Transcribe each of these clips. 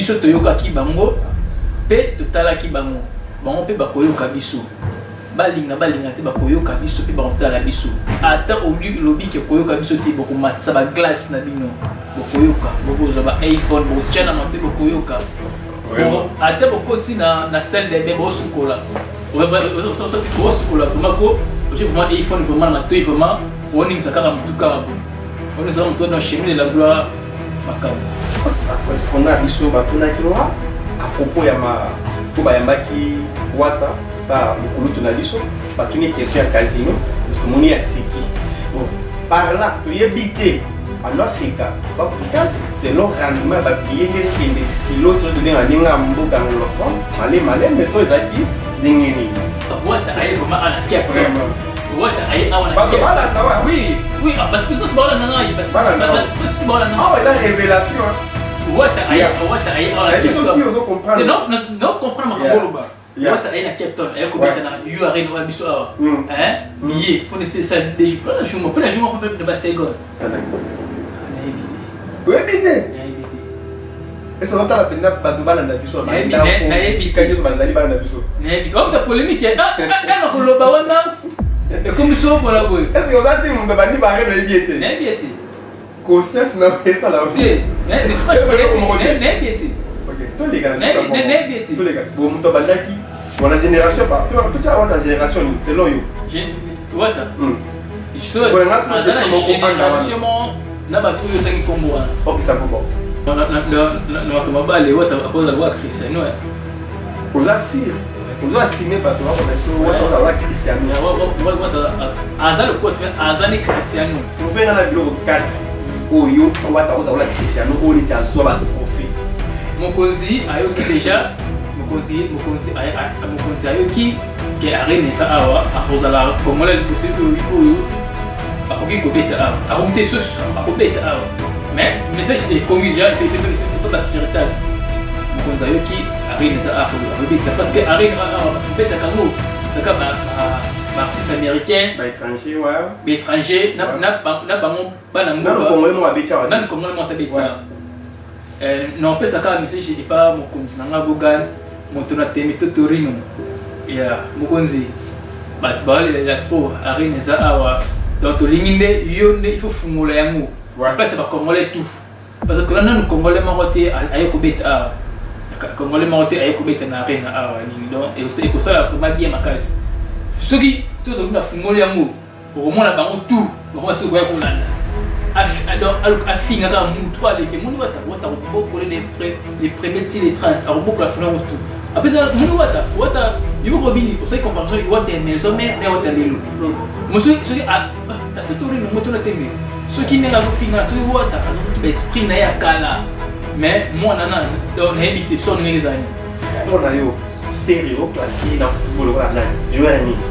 biso toyokaki bango pe totalaki bango bango pe bakoyoka biso balinga te bakoyoka biso pe bakotala biso ata lobi ke koyoka biso te bokomatisa baglace na bino bokoyoka bokozwa ba iPhone bokotia na mape bokoyoka ata bokoti na salle de bain bosukola bosukola vraiment ko vraiment iPhone vraiment na toi vraiment oningisa kaka mutu kaka bo oningisa mutu na chemin de la gloire makamo. Parce qu'on a biso batonaki noa à propos ya ma ko bayambaki wata par le tona biso batuni question ya casino tomoni ya siki bon par là tu yebité alors c'est ka pas efficace c'est le rendement ba billet qui des silos sur de ninga mboka ngolofon malé mais toi ezaki dingeni wata aye vraiment à la fièvre vraiment wata aye awana oui parce que c'est pas là nanga parce que pas là ah la révélation wata aye awana ils comprendre non comprendre makoloba wata aye na Cape Town aye ko beta na URN wa biso awa nié pour essayer ça déjà je me prends un peu de Basegon oui éviter est-ce que tu as pena bato bana na biso na sikanyos bazali bana na biso comme ça polémique na koloba wana et comme ça bola boy est-ce que ça c'est mon bandi ba re no ebiete na ebiete conscience na pesa la ok mais franchement na ebiete ok tous les gars na ebiete tous les gars bon muto balaki bona génération pas tout ça wata génération selon yo wata génération na bato yo tangi kombo wana ok ça bon na makamabale wata apoza wa Cristiano vous assire vous assumez pas toi wata wa Cristiano azali ko azali Cristiano trouver na bureau 4 oyo wata wa Cristiano oli ta zo ba trophée mokonzi ayoki déjà mokonzi ayoki ke arene sa awa akozala komola liboso oyo akoki kobeta awa akoki te soso akobeta awa mais message est commis déjà il peut pas sécuritas mokonzi ayoki arene sa akobeta parce que arene beta kango daka ba artiste américain ba étranger ouais ba étranger na bango bana mboka na congolais mo abeta wa na congolais mo tabeta non pesa ka message est pas mokonzi na ngabogan moto na temi totorino ya mokonzi bato balela trop arene za awa donc tolingi nde yo nde il faut fungola yango parce que congolais tout parce que là nous congolais maroté ayo kobeta awa congolais maroté ayo kobeta na arena awa ni donc et aussi pour ça vraiment bien makasi soki tout donc na fungola yango romona bango tout bakoma se koya kolanda donc afinga ka mutu aleke moni wata beaucoup les premiers les trans a beaucoup la fungola tout après ça moni wata il faut robini pour ça comparaison il wata maison mais wata lelo monsieur soki ta totori no moto na teme soki nenga ko finga soki wata azoki ba esprit na ya kala mais moi nana donc habité son ngezani on a yo Ferrero classé dans football voilà joueur ni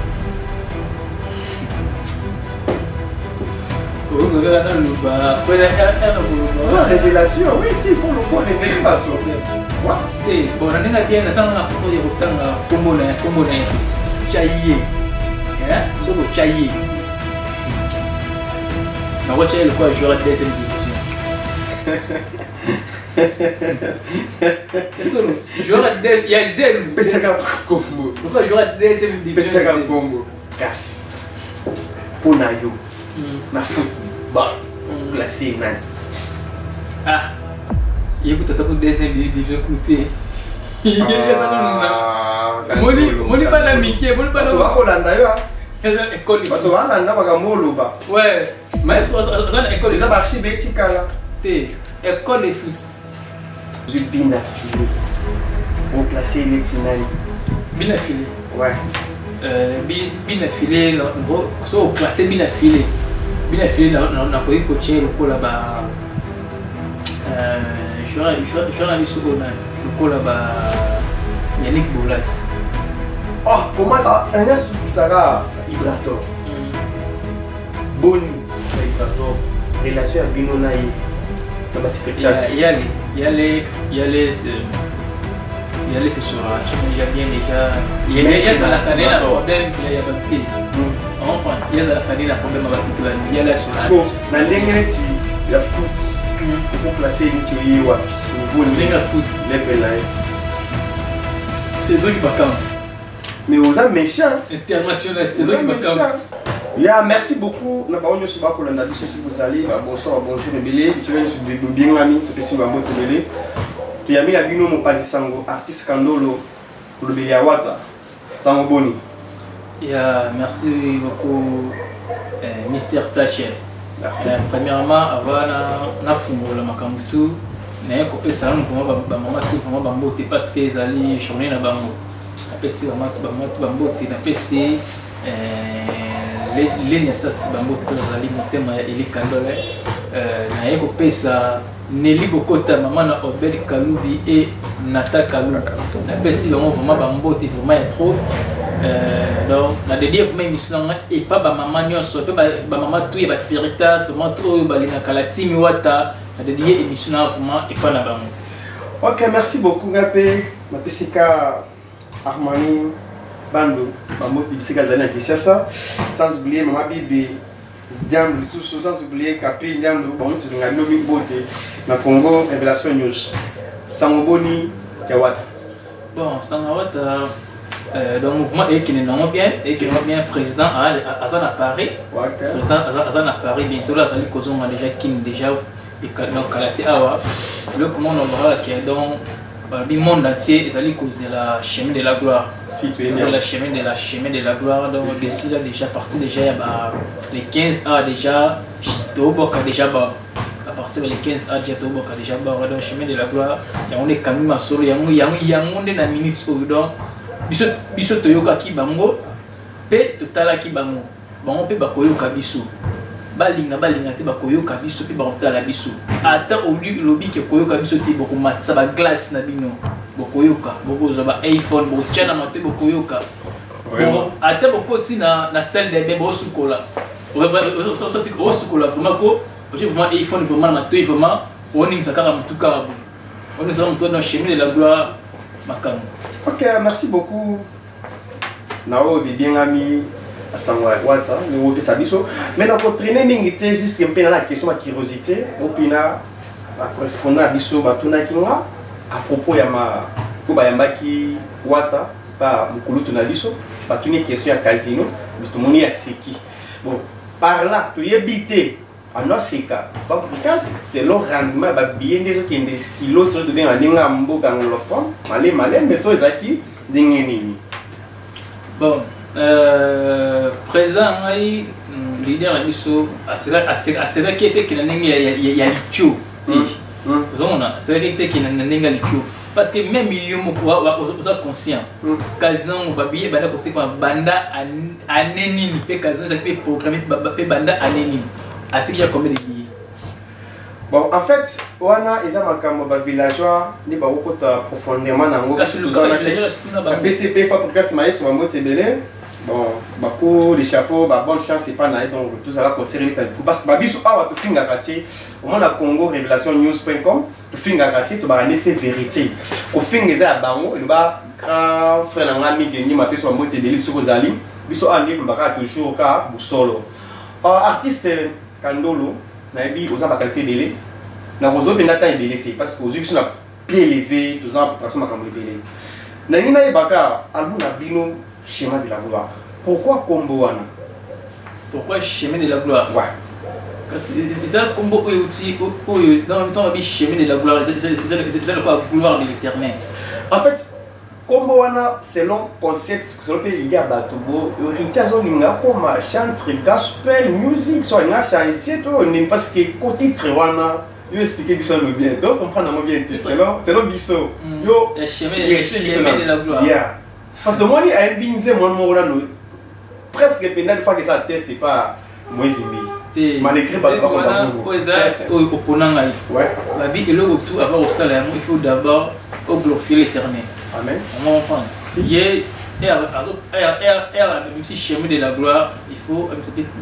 révélation, oui, si, il faut révéler pas tout. Bon, on a bien la salle de l'automne, comme on a chaillé. C'est le chaillé. On va chailler le quoi, je vais la deuxième division. C'est ça, je vais il y a zéro. Pessaga Congo. Pourquoi je vais la deuxième division? Pessaga Congo. Casse. Pour Nayo. Na football classé man ah il écoute ta deuxième division côté moni pas la Mickey moni pas la Holanda yo école bato wana na baka moloba ouais mais ça école les archives etikala té école de foot je bin affilé on classé les tinani bin affilé ouais bin affilé so classé bin affilé na koyi coacher lokola ba journaliste ko na lokola ba Yannick Bolas oh comment ça un sara Ibrator boni Ibrator relation à bino na yi na ba spectacle yale que sera il y a bien déjà il y a ça la canne la problème il y a pas il y a la famille la problème avec il y a la so na ndenge ti ya foot pour placer une théorie wa niveau Lenga foot. level là. Cédric Bakam. Mais aux hommes méchants. International, Cédric Bakam. Yeah, merci beaucoup. Na ba onyo suba ko landa biso si vous allez. Bonsoir, bonjour Rebele. Biso bien ami, to pesi ba mbote bele. Tu yami la bino mo pazi sango artiste Kandolo le Beliawata. Sango boni. Yeah, merci beaucoup Mr. Thatcher. Merci. Premièrement, avant na fungola makambo tout, na ko pesa no ko ba mama tout vraiment ba mbote parce que ezali journée na bango. Apesi ba mbote na pesi les nesas ba mbote ko ezali motema ya Eli Kandole na ko pesa Nelly Bokota maman na Obed Kalubi et Nata Kalubi. Na pesi vraiment ba mbote vraiment trop. Donc, la dédié vous même et pas ba maman nyonso pe ba maman tout ba spiritas vraiment tout ba lina kala timi wata la dédié émission vraiment et pas na bango. OK, merci beaucoup Ngapé. Ma pesika Armani Bando, Bambo Tibisika Zana Kishasa, sans oublier Maman Bibi Diambo sans oublier Kapi Diambo, bon c'est un nomi beauté na Congo Révélation News. Sangoboni Kawata. Bon, Sangawata donc mouvement est qui n'est bien président à Paris. Président à Paris bientôt là Zali Kozonga déjà qui déjà donc Kalate Awa le comment on aura qui est donc le monde entier Zali cause de la chemin de la gloire. Si tu es bien la chemin de la gloire donc d'ici là déjà parti déjà les 15 a déjà Toboka déjà bas à partir des 15 a déjà Toboka déjà bas donc chemin de la gloire et on est quand même solo yango na ministre donc biso toyoka ki bango pe totala ki bango bango pe bakoyoka biso balinga te bakoyoka biso pe bakotala biso ata lobi ke koyoka biso te bokomatisa ba glace na bino bokoyoka bokozwa ba iPhone bokotiana mate bokoyoka ata bokoti na salle de bain bosukola vraiment ko vraiment iPhone vraiment na toi vraiment oningisa kaka mutuka babu oningisa mutuka na chemin de la gloire makambo. OK, merci beaucoup. Nao bien ami à Sangwa Wata, nous au Sabiso. Mais notre traîner mingité juste un peu dans la question de curiosité, opina correspondant à Biso Batuna Kinga à propos ya ma Kubayambaki Wata par Mukulu Tunabiso, Batuni question à Casino, Bitumoni à Seki. Bon, par là, tu y habites à Noseka, c'est le rendement, bien des autres qui ont des silos sur le bien à Ningambo Gangolofon, malé, mais toi, Zaki, Dingeni. Bon, présent, leader à Bisso, c'est là qui était qui n'a il y a l'Ichou. C'est là qui était qui n'a l'Ichou. Parce que même il y a conscient. Quasiment, on va bien côté banda anenini, quasiment ça peut programmer banda anenini. Combien de billets? Bon, en fait, wana eza makambo ba villageois ni ba okota profondément nango BCP fabrication maïs wa motebele. Bon, bako les chapeaux, ba bonne chance c'est pas na donc tout ça va conserver faut pas ba biso awa to finga kati au monde na Congo révélationnews.com to finga kati to ba laisser vérité. Ko finga za bango le ba grand frère na ngami geni ma fiso wa motebele biso ko zali biso andi ko ba toujours ka busolo. Artiste Kandolo, nabi aux qualité belé, na bozo pendata belé parce que aux yeux sont pied élevé, tous ans pour personne comme belé. Nani na ibaka album na bino chemin de la gloire. Pourquoi combo wana? Pourquoi chemin de la gloire? Ouais. Parce que ça combo aussi dans le temps chemin de la gloire, c'est la gloire de l'Éternel. En fait, combo wana selon concept selon pays ya batobo héritage oninga comme chantre gospel music so nga changer to ni parce que côté titre wana yo expliquer biso le bien donc comprendre moi bien selon biso yo chemin de la gloire. Yeah. Parce que moi ni a binze moi mo wana presque pendant une fois que ça test c'est pas Moïse malgré bato ba ko eza to oponanga ouais la vie et le retour avant au salaire il faut d'abord glorifier l'Éternel. Amen. On va comprendre. Il y a un petit chemin de la gloire, il faut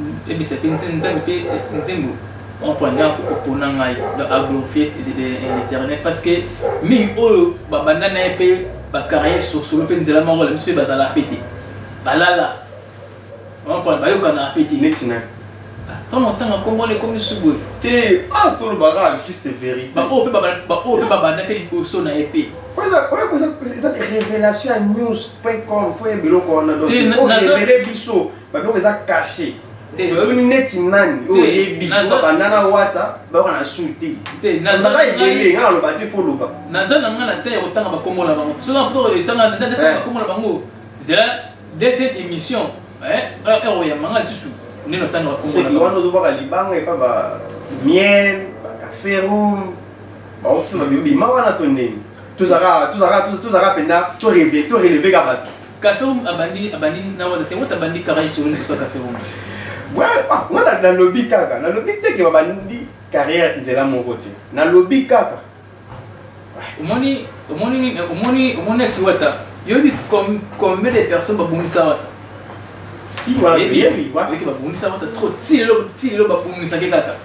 on prend à glorifier l'Éternel parce que mi o babanda na épée ba carrière sur le penzela mort le monsieur bazala pété balala on prend ba yo kana pété netina Tant longtemps Congo les comme Sugo. Te tout le bagage juste vérité. Ba o pe baba na pe liboso na épée. Ça des révélations à news.com faut biloko on a donc il faut révéler biso ba biloko ça caché. Te net nani o yebi ko banana wata ba kana suti. Te na ça il ngala lo bati fo loba. Naza na ngala te ko tanga ba Congo la bango. So na so tanga na ba Congo la bango. C'est la deuxième émission ya manga susu. C'est que on doit voir Liban et pas ba miel, ba café room, ba autre ma bibi ma wana tonné. Tout ça pena, tout relever gaba. Café room abandi na wata te wata bandi karai sur le café room. Ouais, moi dans le lobby kaka, dans le lobby te que bandi carrière zela mon côté. Dans le lobby kaka. Omoni ex wata. Yo di combien de personnes ba bungisa wata. Si voilà bien oui avec ba bungisa wata trop tilo ba bungisa ke kaka.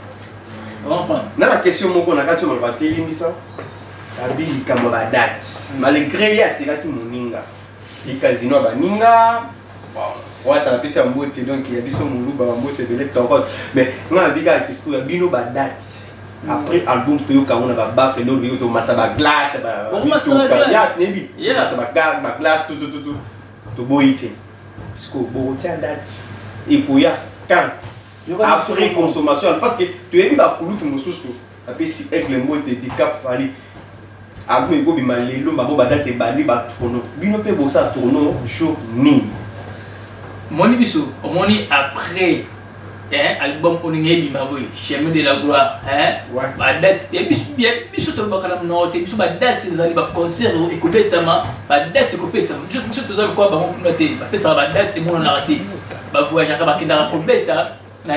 Na la question moko na kati ma bateli misa. Abili kama ba date. Malgré ya sikati moninga. Si casino ba ninga. Wata na pesa mbote donc il y a biso muluba ba mbote belé tokos. Mais nga bika kisku ya bino ba date. Après album to yo kamona ba bafle no biyo to masa ba glace ba. Ya nebi. Masa ba glace tout to boyite. Parce que bon tiens date et koya quand après consommation parce que tu es ba kulu tu mususu après si avec le mot te cap fali après ko bi malelo ba bo ba date ba li ba tourno bino pe bo ça tourno jour ni moni biso moni après album oninge bi maboy chemin de la gloire ba date et biso to ba kala no te biso ba date zali ba concert et complètement ba date ko pesa biso to zali ko ba mo te ba pesa ba date et mo na raté ba voyage ka ba kidara ko beta na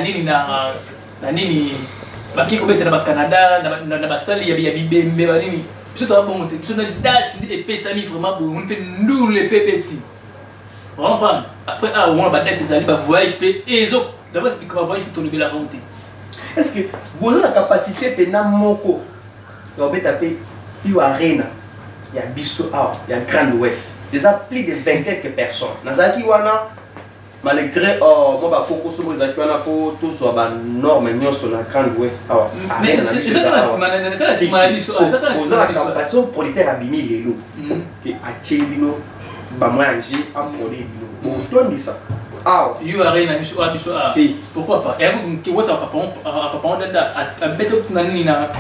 nini ba ki ko beta na Canada na ba sali ya bibembe ba nini biso to ba mo te biso na date et pesa mi vraiment bon on peut nous les pépeti on prend après on ba date zali ba voyage pe ezo d'abord c'est que voyage pour te la volonté. Est-ce que vous avez la capacité pena moko on peut taper il arena il y a biso il y a Grand Ouest déjà plus de 20 quelques personnes nazaki wana malgré moi ba foko so mo zaki wana ko to so ba norme nyoso na Grand Ouest mais c'est ça la semaine vous avez la capacité politaire abimi lelo que achebino ba manger à produire bon ton dit ça. You arena biso si pourquoi pas et vous qui wata papa dada a beto nani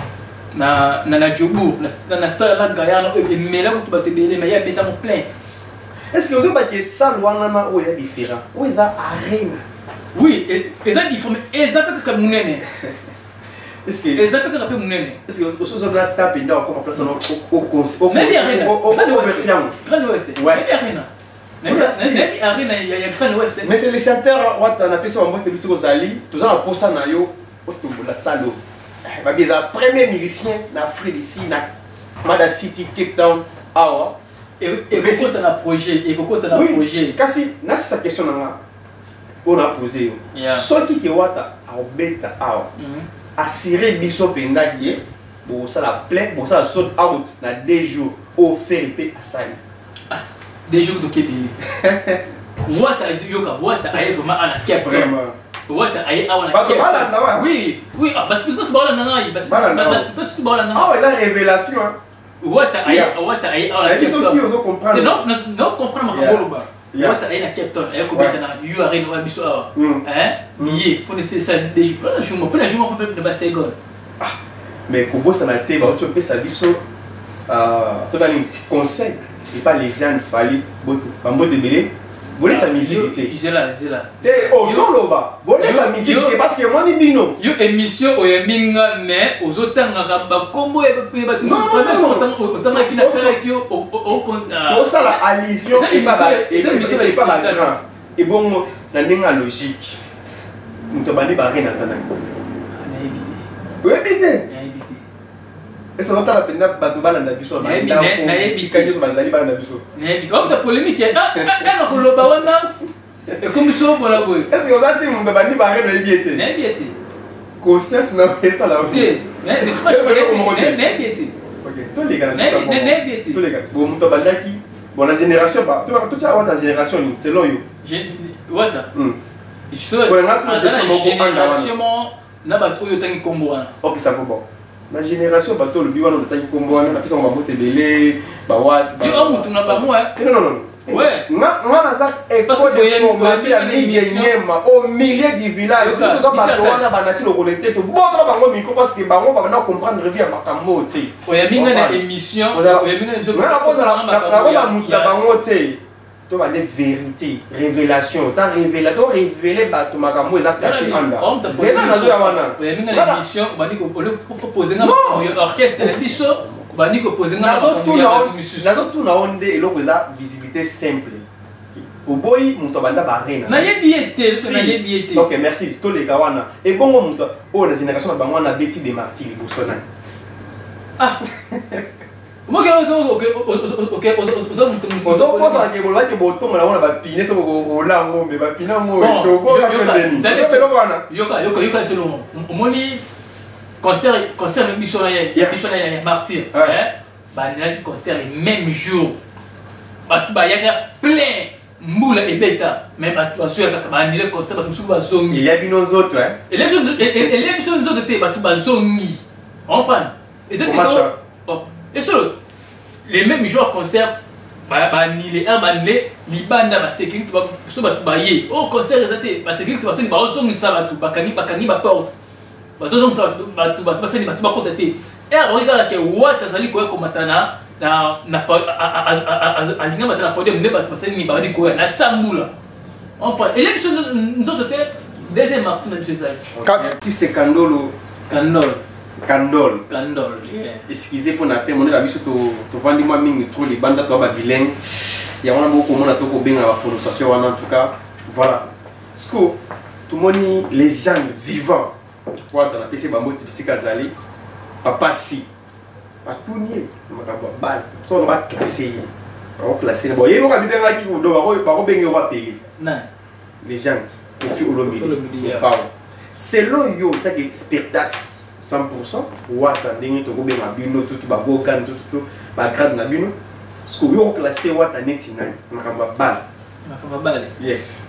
na jobu na sala gayana et mela ku ba te bele mais ya beta mon plein. Est-ce que vous avez que ça wana na o ya différent ou ça arena oui et ça différent et ça peut que munene est-ce que et ça peut que munene est-ce que vous avez la tape dans comme place au concert mais arena Grand Ouest ouais arena mais c'est les chanteurs on a pensé en mode de Zali tout ça pour ça na yo la salo ba bien premier musicien na Afrique ici na Mada City Cape Town awa et beaucoup de projet et beaucoup de projet kasi na sa question na on a posé so qui wata a beta awa assurer biso penda qui bon ça la plein bon ça saute out na 2 jours offert pe asali des jours de Kébé. Wata Wata aye vraiment à la Cape vraiment. Wata aye à la Cape. Oui, parce que c'est pas la nana, parce que c'est pas la nana. Ah ouais, la révélation. Wata aye à la Cape. Non, comprendre ma boloba. Wata aye na Cape Town, aye ko beta na you arena wa biso awa. Nié, pour laisser ça des jours. Je me prends un jour un peu de Bassegon. Mais ko bossa na te ba tu peux ça biso to dans conseil. Et pas les gens fallait bambo de belé voler sa musique c'est là té oh toloba voler sa musique parce que moi ni bino yo émission o ya minga mais aux otanga ba kombo e ba tout autant qui na faire que au to ça la allusion et pas la grâce et bon na ndinga logique muto bani ba rena sana oui bité est-ce que vous avez la peine de biso na si kanyo so bazali bana biso mais comme ça polémique na ko loba wana et comme so bola boy est-ce que vous avez mon bandi ba reno ebiete na ebiete conscience na pesa la oui mais franchement na ebiete OK to les gars na ebiete to les gars bon muto bandaki bon la génération ba tout ça wata génération selon yo wata génération na bato oyo tangi kombo wana. Ok, ça vaut bon. La génération bato le biwana na tangi kombo wana na pesa ngwa mote belé ba wat. Yo mutu na ba moi. Non. Ouais. Moi na ça école de formation à Miguenyema au milieu du village. Tout ça bato wana banati lo collecter to boto bango micro parce que bango ba na comprendre revient makambo ti. Oya minga na émission, oya minga na émission. Na koza mutu na bango ti. Tu as des vérités, révélations. Tu as révélé bato makambo eza caché anda. C'est là nazo ya wana. Oya minga na émission, ba ni ko proposer nga orchestre na biso, ba ni ko poser nga nazo tuna onde eloko eza visibilité simple. Oboyi muto banda ba reina. Na yebiete, na yebiete. OK, merci. To le kawana. Et bongo muto o na génération na bango na Betty des Martyrs bosona. Ah. Moi OK, ozo posa ke bolwa ke botongo la wana ba pine so ko lango me ba pina mo to ko ka pendeni. Ça fait loko wana. Yoka selo. Omoni concert biso na ya Martyr, hein? Ba na di concert le même jour. Ba ba yaka plein mbula ebeta même ba so yaka ba ni le concert ba musu ba zongi. Il y a bino zoto hein. Et les zoto te ba tu ba zongi. On prend. Et c'est oh. Et sur les mêmes jours concert ni les ni banda ba sécurité ba so ba baye au concert ezate ba sécurité ba so ni ba so ni ça ba tu bakani ba porte ba to so ba tu ba sani ba tu ba contacter et alors regarde que wata zali ko komatana na alinga matana podium ne ba sani ba ni ko na sambula on prend élection nous autres deuxième Martin de chez ça 4 petit Candol. Excusez pour na terme on a biso to vandi moi mingi trop les bandes to ba bilingue. Il y a on a beaucoup on a to ko benga la prononciation en tout cas. Voilà. Ce que tout monde les gens vivants. Quoi dans la PC ba mot psychazali. Papa si. Ba tout nier. On va bal. So on va classer. On va classer. Bon, il y a mo ka bibenga ki ko do ba ko benga va payer. Non. Les gens au fi olomi. Selon yo ta expertise 100% wata ndenge to kobenga bino tout ba bokan tout ba grade na bino ce que yo classer wata neti nani makamba bal yes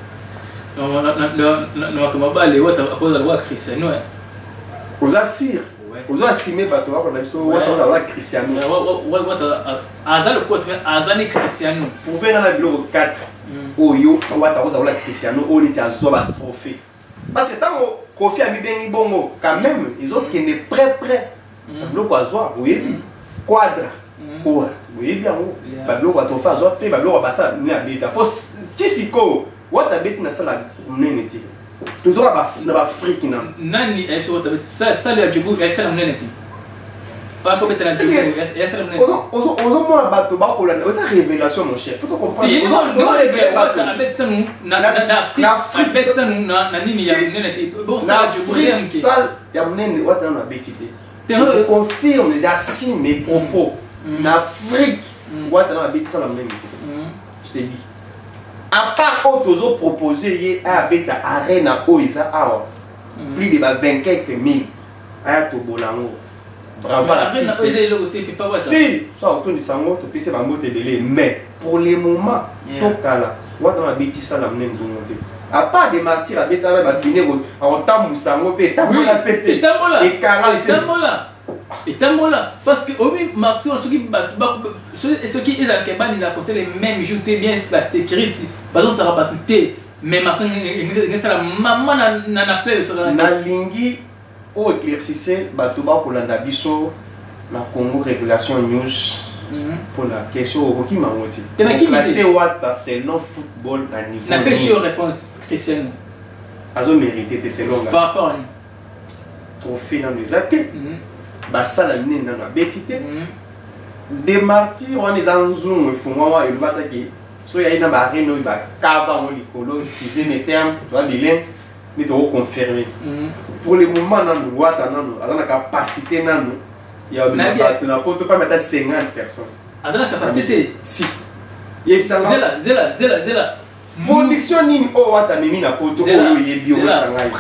no makamba bal wata apoza wa Cristiano oza sir oza asime bato ba na biso wata oza wa Cristiano wata azali ko azani Cristiano pour venir na bilo 4 oyo wata oza wa Cristiano o liti azwa ba trophée parce que tango Kofi a mis bien bongo quand même ils ont qui n'est prêt le quadra oui quadra quoi oui bien bablo wa tofa zo pe bablo wa basa ni abita pour tisiko what a bit na sala neneti toujours ba na ba fric na nani est sur ta ça le djibu est ça neneti parce que maintenant est ça neneti ozo mona bato ba ko la ça révélation mon chef faut comprendre ozo révéler bato avec ça nous na avec ça nous na nini ya neneti bon ça djibu j'aime qui ça ya neneti what na betité confirme j'assume mes propos en Afrique what na betité ça la neneti je te dis à part autres proposé à beta arena oiza awa plus de 24 000 à tobolango bravo l'artiste si soit autour de sango to pisse ba mbote belé mais pour le moment tokala wata na beti sala mnen bongote à part des martyrs à beta ba bine ko autant musango pe tabola pété et kala et tamola parce que obi martyr ce qui est dans le Kebani il a posté les mêmes jours bien la sécurité par exemple ça va pas tout mais martyr ça la maman na play ça na lingi o éclaircissé bato ba kolanda biso na Congo Révélation News pour la question au qui m'a moti classé wata c'est non football à niveau na question réponse Cristiano azo mérité de selon par rapport trophée dans les athées basala nini na betité des martyrs on les anzungu fungwa et le bataki so ya ina ba reno ba kava mo likolo excusez mes termes tu vois bilingue mais tu confirmer pour le moment nan wata nan azana capacité nan ya ba tu na poto pas mettre 50 personnes azana capacité si yebisanga zela production nini o wata mimi na poto oyo yebi o sanga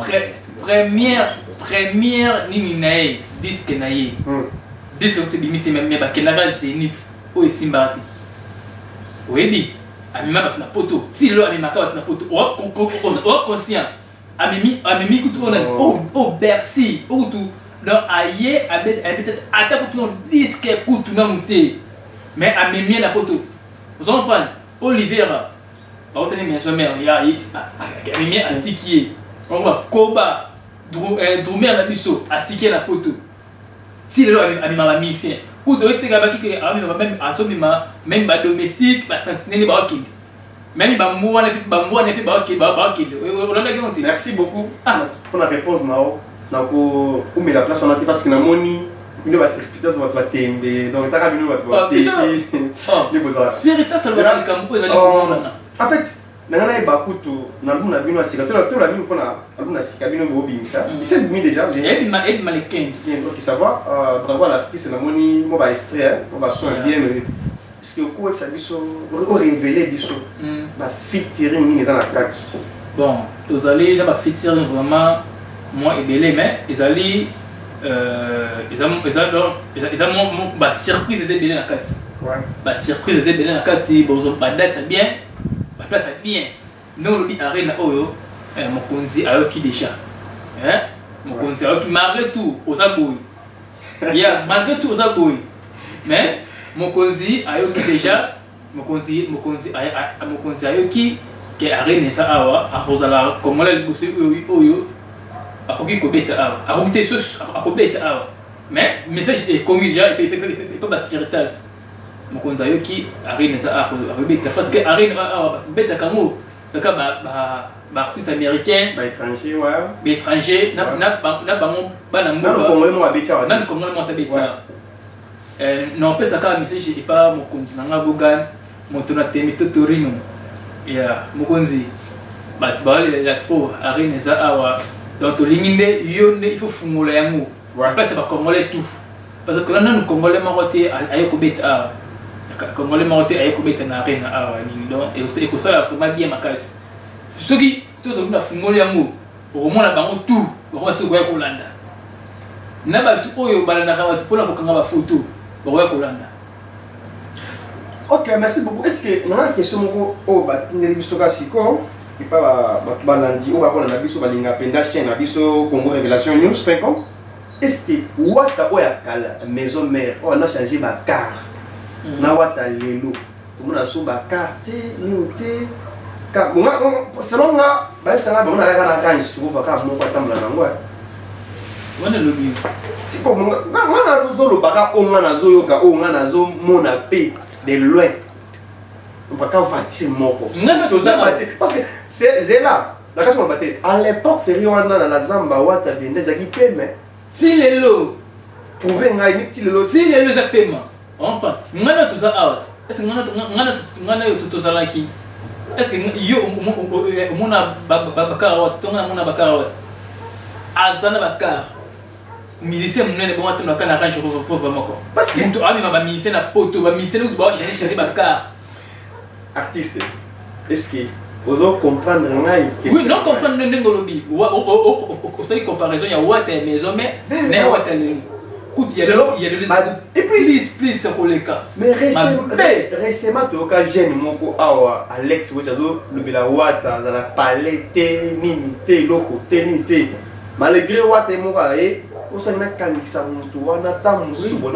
première nini nae disque nae disque to limite même ba kenaga Zenith o Simbati oyebi amima bato na poto si lelo amemaka bato na poto owa conscient amemi kutu onani o Bercy okutu donc aye ata kutu na disque kutu nanu te mais amemi na poto vous comprenez Olivera baotani maison mère ya amemi atiki ye on va koba drumer na biso atiki na poto si lelo amema ba musicien kutu oyeteka baki ke amema même azomema même ba domestique ba sentinelle ba okende même bamboua ne peut pas okende. Merci beaucoup pour la réponse nao nako umela place on a parce que na moni bino ba spiritas va tembe donc taka bino va teti ni boza spiritas ça va likambo ezali komona en fait nangana e bakutu na bino bino asika to la bino pona album na sika bino bo bimisa c'est bimi déjà et mal 15 donc ça va bravo à l'artiste na moni mo ba extrait mo ba son bien est-ce que vous avez révélé biso ba featuring ni za na carte bon vous allez là ba featuring vraiment moi et belé mais ils allaient ils ont ba surprise c'est belé na carte ouais ba surprise c'est belé na carte bon ba date c'est bien ba place c'est bien non le bi arena oyo mokonzi ayoki déjà hein mokonzi ayoki malgré tout aux aboui ya malgré tout aux aboui mais mokonzi ayoki déjà mokonzi ayoki ke arena sa awa akozala komola liboso oyo akoki kobeta awa akoki te sos akobeta awa mais message est commis déjà et peut pas spiritas mokonzi ayoki arena sa akobeta parce que arena awa beta kango kaka ba artiste américain ba étranger ouais ba étranger na bango bana mboka na congolais mo abeta wa na congolais mo abeta non pesa kaka message epa mokonzi nanga bogan moto na temi totorino ya mokonzi bato baolela trop arena eza awa donc tolingi nde yo nde il faut fungola yango place bacongolais tout parce que nanu congolais moko te aye kobeta awa congolais moko te aye kobeta na arena awa nini donc ekosala vraiment bien makasi soki totokuna fungoli yango okomona bango tout okomona soki koya kolanda na bato oyo balandaka bato mpona kokanga bafoto bakoya kolanda. Ok, merci beaucoup. Est-ce que dans la question au batindeli biso ka siko et pas balandi ou ba kolanda biso balinga penda chaîne na biso Congo Révélation News.com est-ce que wata oya kala maison mère on a changé ba car na wata lelo tout monde a so ba carte nité ka selon nga ba sanga ba on a la range vous va ka mo patambla na ngwa wana lobi tiko ngana zolo baka o ngana zo yoka o ngana zo mona pe de loin on va pas voiture moko parce que c'est là la question on battait à l'époque c'est Rwanda na la Zamba wata bendeza ki peme ti lelo prouver ngai ti lelo za pema enfin ngana to za out est-ce que ngana yo to za laki est-ce que yo mona bakara wat to ngana mona bakara wat azana bakara musicien munene bon atuna kana range pour vraiment quoi parce que to ami ba musicien na poto ba musicien ou ba chercher bakara artiste est-ce que vous comprendre ngai oui non comprendre ndengolobi o sali comparaison ya wata maison mais ne wata il y a et puis please c'est pour les cas mais récemment to ka jeune moko awa Alex Wechazo le bela wata za la palette nini te loko te ni te malgré wata moko aye o sali na kangisa mutu wana ta musu bona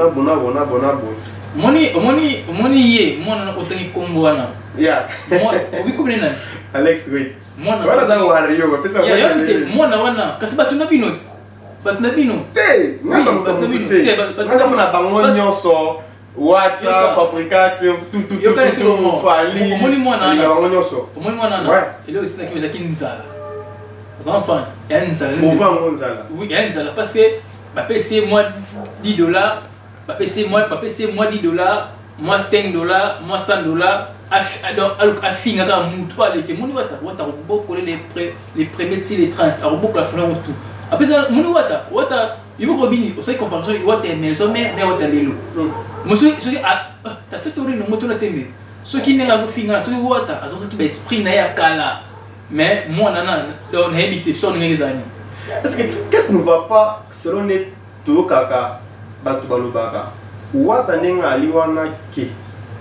Moni ye mwana otani kombo wana yeah obikumene nani Alex wait mwana wana zangu hariyo pesa mwana wana kasi batuna bino te ngaka mona bango nyonso wata fabrication tout fali omoni mwana bango nyonso omoni mwana na ile aussi na kimeza kinzala aux enfants ya nzala mouvant nzala oui ya nzala parce que ba payé moi $10 ba payé moi $10 moi $5 moi $100 a fini à mutu aleke moni wata beaucoup les premiers les trans a beaucoup la fleur tout après ça moni wata il faut robini au sait comparaison wata maison mais wata lelo monsieur ceux ta fait tourner no moto na tembe ceux qui n'est pas finir ceux wata azo qui ba esprit na ya kala mais moi nana on habite son ngezani est-ce que qu'est-ce ne va pas selon les to kaka batu balobaka wata nenga aliwana ke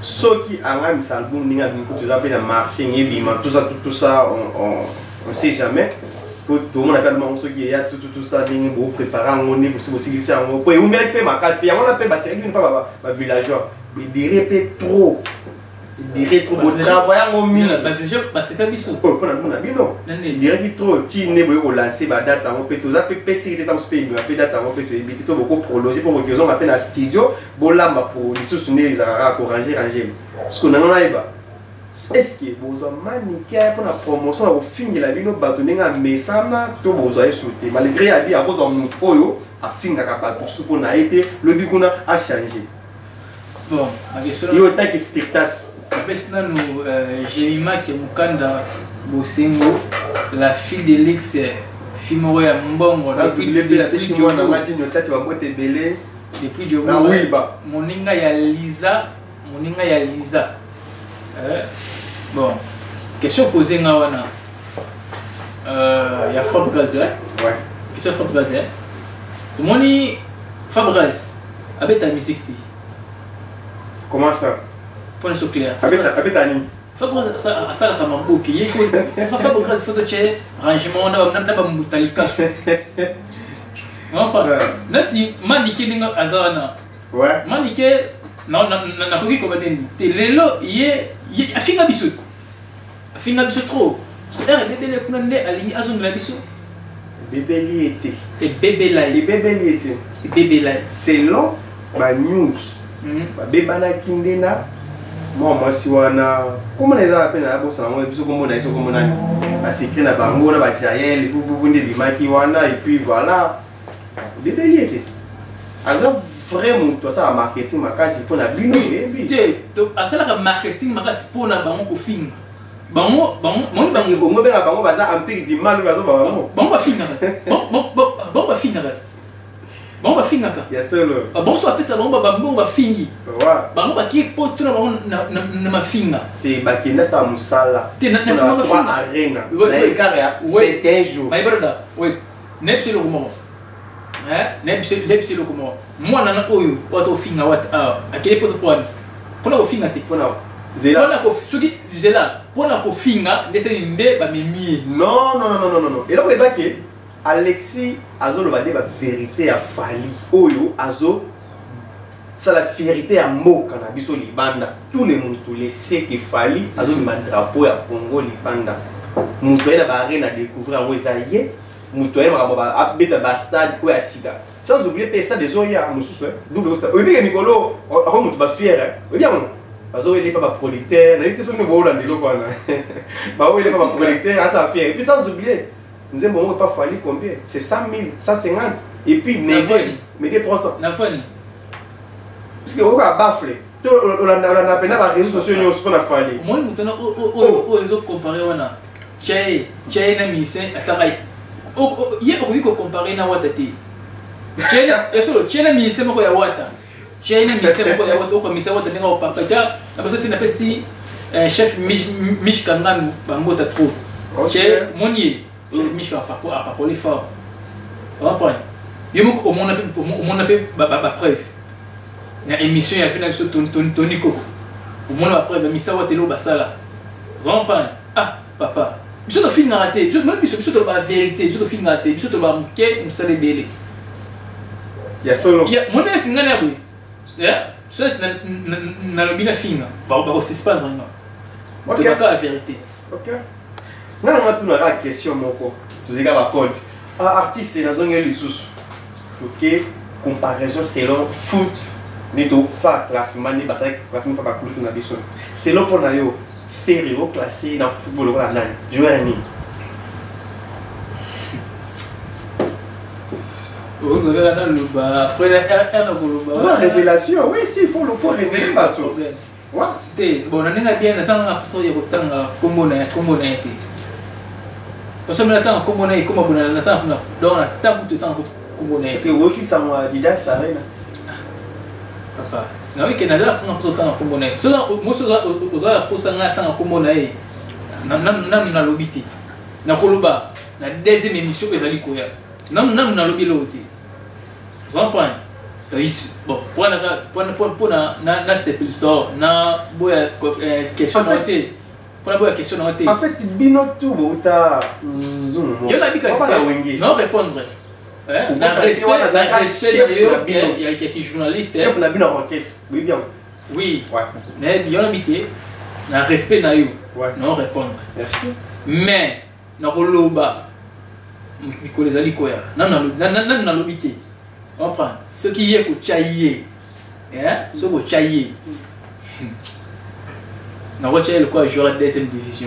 ceux qui ont mis album ninga tu as bien marché tout ça on sait jamais pour tout le monde a ceux qui y a tout ça ninga pour préparer on est aussi ça on peut ou mettre ma casse il y a on appelle c'est que pas villageois il dirait trop il dirait trop travailler en mine c'est un bisou pour la bino il dirait qu'il trop ti ne veut lancer ba date on peut tout ça peut sécurité dans ce pays mais date on peut éviter tout beaucoup prolonger pour que on appelle à studio bolamba pour les sous les pour ranger ce qu'on a là est-ce que vous avez maniqué pour la promotion au fin de la bino bâtonner un message to vous avez sauté malgré à dire à cause de oyo a fin capable tout ce qu'on a été le but qu'on a changé bon ma question il y a autant que spectacle Maintenant, Jemima qui est Mukanda Bosengo, la fille de l'ex film ya mbongo ça c'est le bel depuis moi na mati nyota tu vas bote belé depuis je na oui ba moninga ya Liza bon question posée nga wana ya Fabrice ouais question Fabrice tout moni Fabrice avec ta musique comment ça point so clair avec Dani Fabrice ça la kama boki yeko Fabrice photo che rangement na ba mutalika non pas nasi manike ninga azana ouais manike na koki ko batendi te lelo ye afinga bisut trop er bébé le kunande alingi azongla biso bébé li était et bébé là selon ma news ba bébana kindena moi si wana comment les a appelé à bossa moi biso comme na iso comme na ba secret na bango na ba jael bu nde bimaki wana et puis voilà bébé li était azab vraiment toi ça marketing makasi pour na bino bébé to asala marketing makasi pour na bango ko film bango bango bela bango baza empire du mal bazo bango ba finga bon ba finga ka ya seul bon so apesa bon ba fingi wa bango ba ki po tuna bango na mafinga te ba kinda sa musala te na sama finga arena na ikarea c'est un jour my brother wait nepsi lo kumo nepsi lo kumo mwana na oyo wato finga wat akele poto pwani kona ko finga te pona zela pona ko suki zela pona ko finga ndese nde ba memi non et donc ezaki Alexis azo le bade ba vérité à Fali oyo azo ça la vérité à Moka na biso libanda tous les monde tous les sait que Fali azo le drapeau ya Congo libanda muto ena ba arena découvrir en Ozaïe muto ena ba beta ba stade ko ya sida sans oublier pesa des oya mususu double ça obi ke Nicolo ako muto ba fier bien azo ele pas producteur na yite so ne bo la ndelo kwana ba o ele pas producteur asa fier et puis sans oublier nous avons pas fallu combien? C'est 100 000, 150. Et puis, mais 300. Parce que vous avez bafflé. On a peine à réseaux sociaux, nous avons fallu. Moi, nous avons comparé. Tchaï na mise à travail. Hier, on a comparé na watati. Tchaï na mise à wata. Tchaï na mise à wata. On a mis à wata. On a mis à chef Mich Kangan, Bangota trop. Tchaï, Monier. Chef Michel à parler fort. On va prendre. Il y a un preuve. Il y a une émission, il y a une émission Tony Coco. Au moins, la preuve, il y a une basala. On va prendre. Ah, papa. Je suis film raté. Je suis la vérité. Je suis film raté. Je suis la mouquet, je suis belé. Il y a solo. Il y a mon est une année. Ça, c'est un film. C'est pas vraiment. Tu vas pas la vérité. Ok. Nous avons une question, vous avez un compte. Un artiste, c'est dans un sous. Ok, comparaison selon foot, neto, ça classement, n'est pas ça classement pas cool sur la biso. Selon pour nous faire classé dans le football, voilà, joueur ni. Oh, après la révélation, oui, si, il faut révéler pas tout. Ouais. Bon, on a bien la sang à poster au temps comme parce que maintenant, comme on est comme on a la sang dans la table de temps comme on est. Parce que vous qui sont Adidas, ça va là. Papa, na oui Canada on a tout temps comme on est. So moi so aux ala posa na temps comme on est. Na lobiti. Na koloba, na deuxième émission ezali koya. Na lobi loti. Vous comprenez? Bon, pour na c'est ça, na boya question noté. Pour la boya question noté. En fait, bino tout bota yo la bika non répondre. Na respect il y a qui journaliste. Chef na bino orchestre. Oui bien. Oui. Ouais. Mais yo l'habité. Na respect na yo. Ouais. Non répondre. Merci. Mais na roloba. Miko les ali koya. Na l'habité. On prend ce qui est au tchaïé. Ce qui est au tchaïé. On va tchaïé le quoi joueur de deuxième division.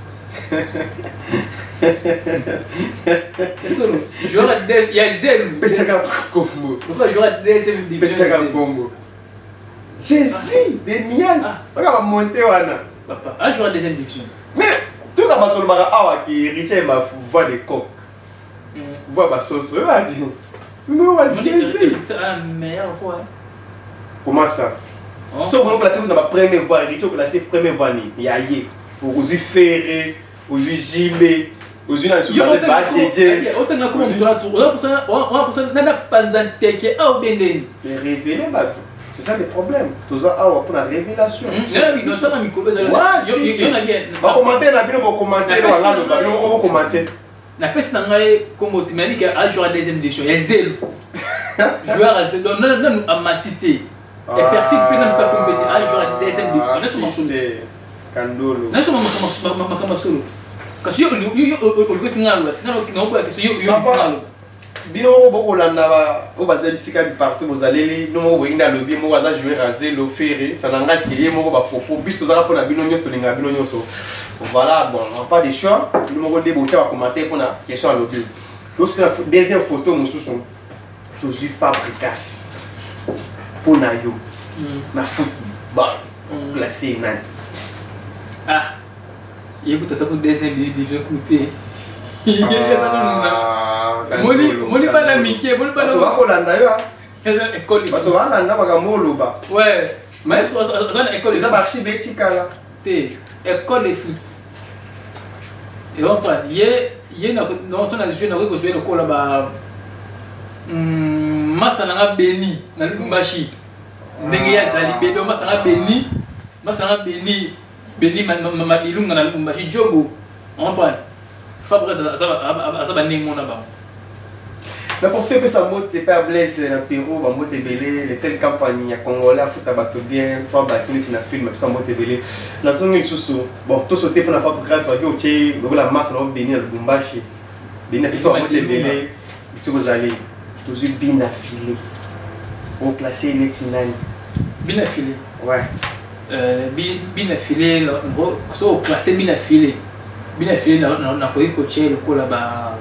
C'est ça, joueur de il y a zéro. Pesaka Congo. Pourquoi joueur de deuxième division? Pesaka Congo. Jésus, des niaises. On va monter wana. Papa, un joueur de deuxième division. Mais tout ka bato baka awa ki Richard ma voix de coq. Voix ba sauce, on va dire. Mais Jésus. C'est un meilleur quoi. Comment ça? Si on place dans ma première voix, Richard place première voix ni yaye. Ozu ferré, ozu jimé, ozu na sous base ba djedje. Autant na comme on doit pour ça na panzanteke au benden. Mais révéler bato. C'est ça le problème. Tous awa pour la révélation. Non ça na mi kobe ça. Yo na bien. Ba commenter na bino ba commenter wala lo ba bino ba commenter. Na peste na ngai comme otimani que a jouer deuxième division. Il y a zéro. Joueur à zéro. Non à matité. Et perfect peut même pas compétir à jouer deuxième division. Là c'est mon Kandolo. Là c'est ma solo. Parce que yo le ngalo, sinon non pas que yo ngalo. Bino boko landa ba o bazabisika bi partout bozaleli no mo winda lobby mo baza jouer à zéro ferré ça n'engage que yemo ba propos bis to za pona bino nyoto linga bino nyoso. Voilà, bon, on n'a pas de choix. Nous avons débuté à commenter pour la question à l'audio. Lorsque la deuxième photo, nous sommes tous fabricas pour Nayo. Na football. Placé, nan. Ah, il y a beaucoup de deuxième division écouté. Moni pas l'amitié, moni pas la école. Ouais, mais est-ce que ça l'école ça marche vertical là. École de foot. Et on prend, il y a non son joué na jouer le col là-bas. Massa na Beni na Lubumbashi. Ndenge ya zali bedo massa na Beni. Massa na Beni ma bilunga na Lubumbashi jogo. On prend. Fabrice ça va ningo na ba. La profité que ça monte pas blesse na Pérou ba monte belé les seules campagnes ya Congolais foot bato bien trois bateaux na film ça monte belé la zone sous bon tout sauter pour la fois grâce à Dieu tu la masse na Beni na Lubumbashi Beni puis ça monte belé si vous allez tous bien affilé au classé netinani bien affilé ouais bien affilé gros so classé bien affilé na ko coacher le ko là-bas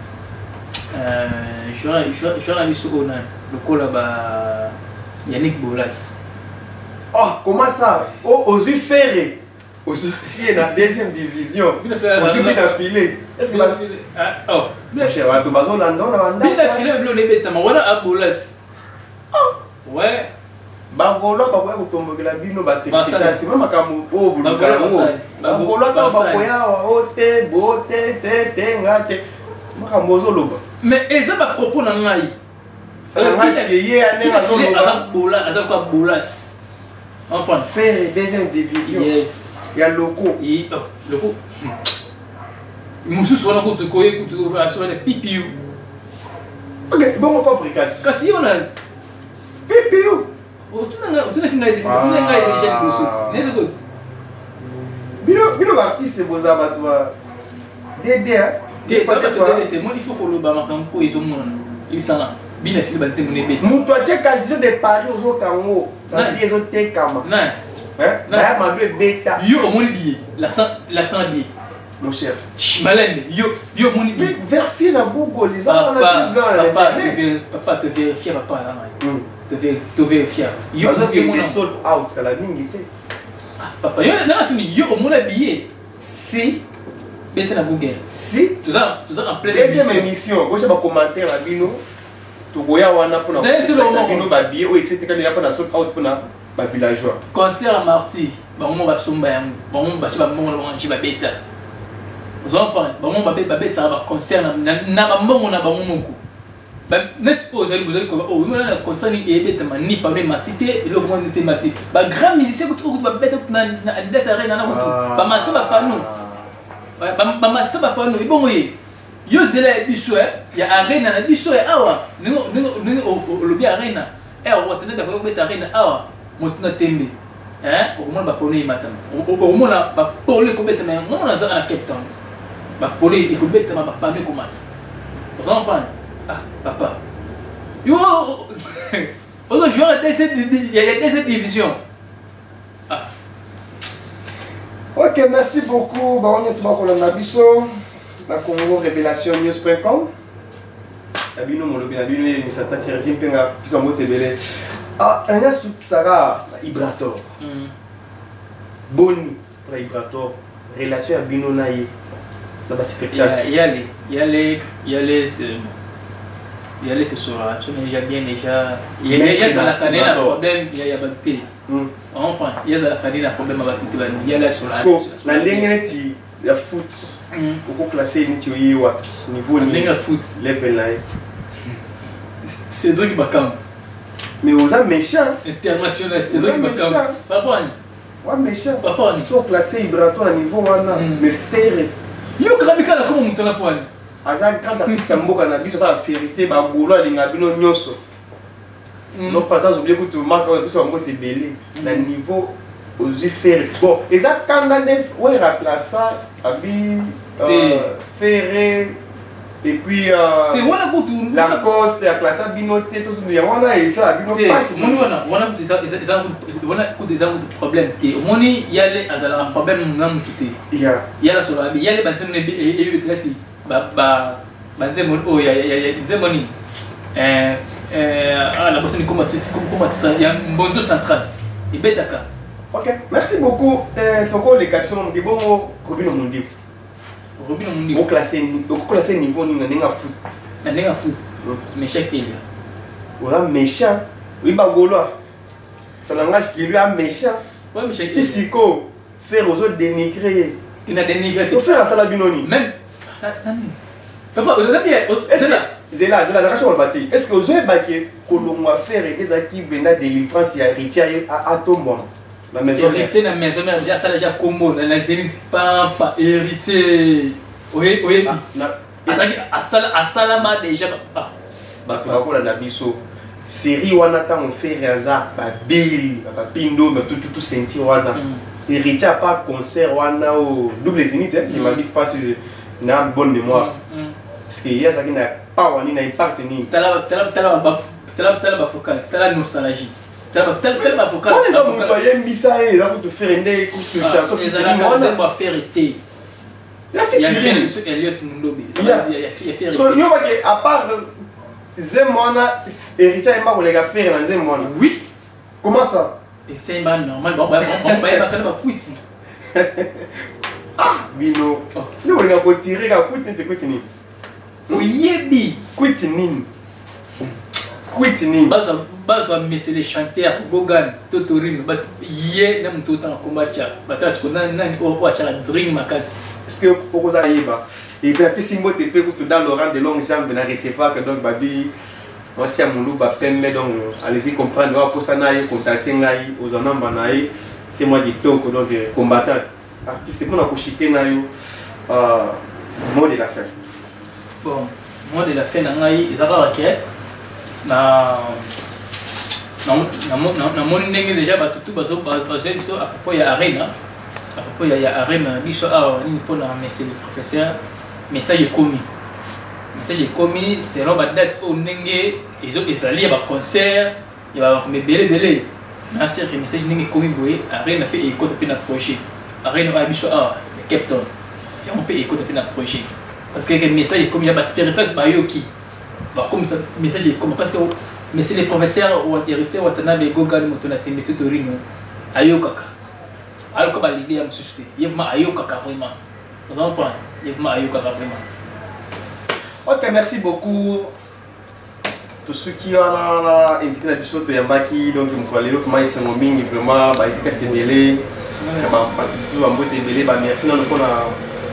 je vais aller sur le col là-bas Yannick Bolas. Oh, comment ça? Oh, aux yeux ferrés. Aussi dans la deuxième division. Aussi bien affilé. Est-ce que oh, bien cher, tu vas au Landon, bien affilé, le bête, mais voilà à Bolas. Ouais. Bagolo, bakoya kutomboka la bino ba sécurité. C'est même akamu o buluka ngo. Bagolo ta bakoya o te bote te ngate. Makambozo loba. Mais eza ba propos na ngai. Ça ngaki que yé ane bazo loba. Avec Bolas. On prend faire deuxième division. Yes. Il y a locaux. Et locaux. Musu sona ko to koye ko to asona pipiu. OK, bon fabricas. Kasi on a pipiu. Bino artiste boza batwa Dede il faut que le bamakampo ils ont ils sont bien fait bâti mon ébé mon toi tu quasi de Paris aux Congo na bien aux tekama hein na ma deux bêta yo mon billet l'accent billet mon cher Malende yo mon billet vérifier na Google les gens papa te vérifier papa là te vérifier yo mon sold out la mingi te papa yo na tu yo mon billet si bête na Google si tout ça en pleine deuxième émission moi je vais commenter la bino to goya wana pour na bino ba billet o c'était quand il y a pas na sold out pour na ba villageois concert à Marty ba mo ba somba yango ba mo ba ba mo na ba beta vous en parlez ba mo ba beta ça ba concert na ba mo na ba mo moko N'est-ce pas, vous allez comment oh, nous là comme ça ni ébé tama ni pas même matité, le comment nous matité. Ba grand musicien que tu vas bête na Adidas Arena na ko. Ba matita ba pano. Ba matita ba pano, e bon oui. Yo zela biso ya arena na biso awa. Nous le bien arena. On va tenir de bête arena awa. Motuna tembe. Hein? Au moins ba polo y matam. Au moins ba polo ko bête mais on a ça à Cape Town. Ba polo e ko bête ma ba pano ko mat. Vous comprenez? Ah, papa. Yo, on joue à cette division. Ah. Ok, merci beaucoup. Baron Yosma Nabiso, la Congo Révélation News.com. Abino Molobi, Abino et Misata Tirjim Penga, Pisambo Tebele. Ah, un as Sara Ibrator. Boni pour Ibrator. Relation Abino Naïe. Là-bas, c'est il y a les tout sur la déjà bien déjà il y a la canne un problème il y a battu on prend il y a la canne un problème avec il y a la sur la ligne ti la foot pour classer ni tu y wa niveau ni foot level là Cédric Bakam mais aux hommes méchants international Cédric Bakam papa ouais méchant papa ni sont classés Ibrato à niveau wana mais faire yo kamika la comme mutana point Azan quand artiste mboka na biso ça vérité ba golo alinga bino nyonso. Donc pas ça oublier que tu marques biso mboka tebele na niveau aux yeux faire. Bon, exact quand on est ouais remplaçant abi ferré et puis Lacoste à classe binoté tout nous on a ça bino passe on a des problèmes que moni y a les azala problème même tout il y a la sur il y a les bâtiments et classe banzemo oh ya nzemoni la bosse ni combat il y a un bonzo central et betaka. OK, merci beaucoup. Toko les captions de bon Robino Mundi. Au classé niveau ni na foot. Na foot. Mais chaque il. Voilà méchant. Oui ba golo. Ça langage qui lui a méchant. Ouais mais chaque Tisiko faire aux autres dénigrer. Tu n'as dénigré. Tu faire ça la binoni. Même papa, vous avez bien. Zela, est-ce que vous avez baqué que l'on va faire des actifs venant de l'Infrance et héritier à Tombon? La maison héritier, la maison mère, déjà ça déjà combo, dans la zénith, pas héritier. Oui, oui. À Salama déjà. Bah, tu vas voir la Nabiso. Série Wanata, on fait Raza, Babil, Pindo, tout sentir Wana. Héritier pas concert Wana au double zénith, qui m'a dit pas sur. Na bonne mémoire parce que il y a ça qui n'a pas wani na impact ni tala focal tala nostalgie tala focal on les hommes toi yembisa et ça pour te faire ende écoute chanson qui dit moi on va faire été il y a rien ce Elliot Mundobi il y a faire so yo va que à part Zemwana héritier ma collègue à faire dans Zemwana oui comment ça héritier ba normal ba kana ba quit ah, Bino. Nous on tirer à Quitini. Oui, Quitini. Bas va messer les chanteurs, Gogan, Totorino, but yé n'aime tout en combat. Batas qu'on a dream makas. Parce que pour vous arriver, et puis après si moi t'es prêt pour dans le rang de longues jambes, n'arrêtez pas que donc babi. Moi si à mon loup permet donc allez-y comprendre pour ça n'aille contacter n'aille aux anambres n'aille c'est moi qui toque donc combattant. Artiste pour la cochiter na yo mot de la fin. Bon, mot de la fin nangai ezaka ke na moni ndenge déjà batutu bazo to à propos ya arena à propos ya arena biso a ni pona monsieur le professeur message est commis selon ba date au ndenge ezali ba concert il va me belé na série message ndenge commis boye arena pe écoute pe na projet arena a biso a Cape Town et on peut écouter pe na projet parce que le message est commis ba spiritus ba yoki ba comme ça message est comme parce que mais c'est les professeurs ou héritiers Watanabe Gogan Motona Tembe Tutorino ayokaka alors que l'idée a me suscité yevma ayokaka vraiment vous comprenez yevma ayokaka vraiment. OK, merci beaucoup tous ceux qui ont invité la biso to yambaki donc on va aller comment ils sont mingi vraiment ba efficace belé ba tout ambote belé ba merci non pour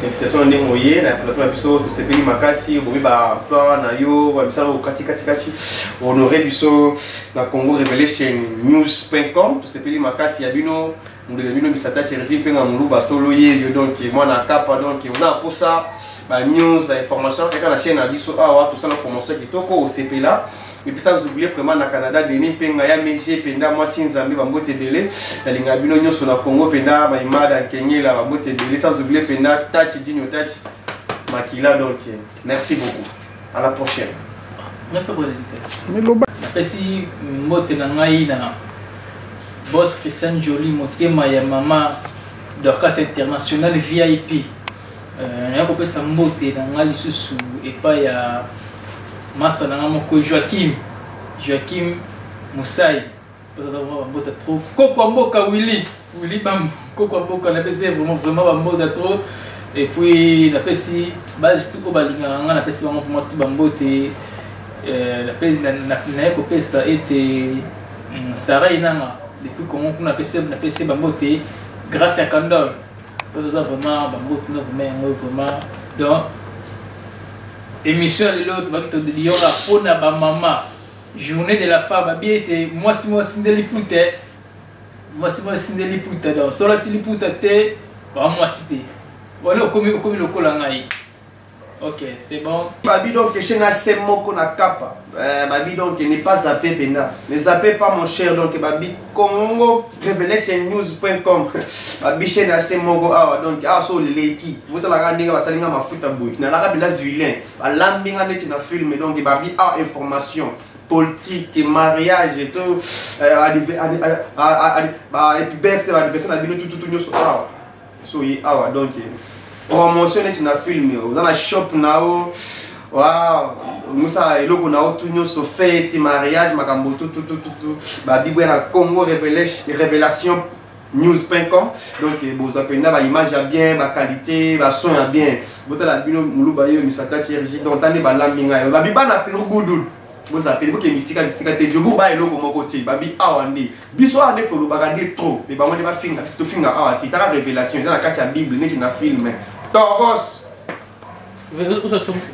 invitation ndenge moye na plateau biso to sepeli makasi bobi ba toi na yo ba bisalo kati honorer biso na Congo Revelation News.com to sepeli makasi ya bino ndele bino misata cherzi penga muluba solo ye yo donc moi na kapa donc on a pour ça ba news la information et quand la chaîne a biso awa tout ça la promotion kitoko au sepela et puis ça vous oubliez vraiment na Canada Denis penga ya meje penda moi sinzambi ba mbote dele la linga bino nyoso na Congo penda ba imada kenyela ba mbote dele ça vous oubliez penda tati dinyo tati makila donc merci beaucoup à la prochaine merci pour l'éducation merci mbote na ngai na boss Christian Jolie motema ya mama Dorcas International VIP na ko pesa mbote na ngali susu epa ya master na moko Joachim Moussaï parce que vraiment mbote trop koko mboka Willy bam koko mboka na pesa vraiment ba mbote trop et puis la pesi base tout ko balinga nga na pesa vraiment tout ba mbote la pesi na ko pesa ete Sarah inanga depuis comment on a PC Bambote grâce à Kandol parce que ça vraiment Bambote nous vraiment donc émission de l'autre va te dire la pour na ba maman journée de la femme bien été moi si sindeli puté donc sur la tili puté te ba moi cité voilà comme le kolangai. Ok, c'est bon. Babi donc chez na semoko na kapa. Babi donc n'est pas zappé pena. Ne zappez pas mon cher donc babi Congo Revelation News.com. Babi chez na semoko donc so leki. Vous la randinga basalinga mafuta boy. Na la bila vilain. Ba lambinga neti na film donc babi information politique mariage et tout et puis birthday anniversaire na bino tout nyoso so yi donc promotion est na film vous en a shop nao waouh musa eloko nao tout nyoso fête mariage makambo tout ba bibo na Congo Révélation News.com donc vous appelez ba image bien ba qualité ba son bien botala bino muluba yo misata cherji donc tande ba lambinga ba biba na peru gudul vous appelez que misika te jobu ba eloko moko ti ba bi awandi biso ane to lobaka ndi trop et ba moi ba finga to finga awati ta révélation dans la carte ya bible neti na film Togos